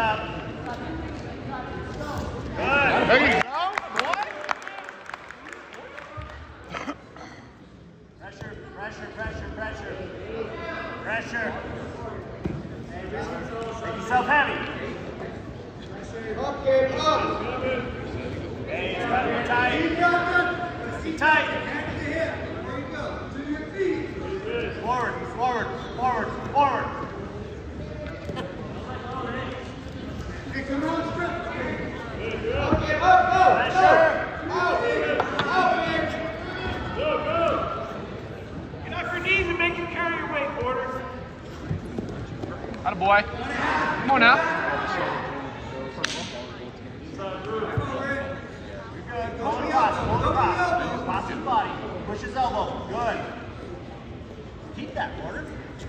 out. Good. There you go, boy. Pressure, pressure, pressure, pressure. Pressure. Make yourself heavy. Okay, up. Hey, it's got to be tight. Be tight. There you go. To your feet. Forward, forward, forward, forward. Okay, come on, strip. Okay, up, go. Pressure. Out, out, man. Go, go. Get off your knees and make him carry your weight, Porter. Atta boy. Come on now. Hold across, hold across. Cross his body. Push his elbow. Good. Keep that, Porter.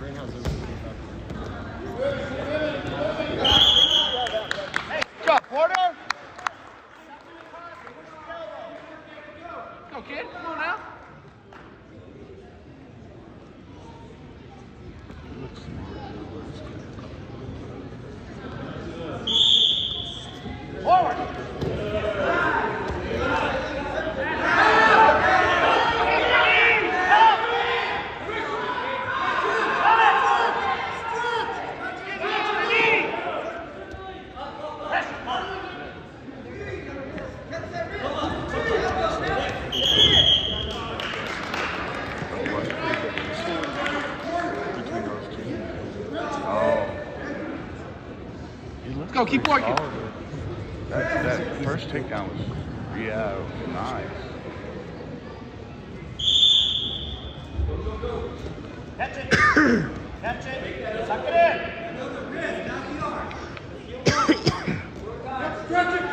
Good job, Porter. Go, kid. Come on now. Forward. Let's go. Keep working. That first takedown was, yeah, nice. Catch it. Catch it. Suck it in. Stretch it.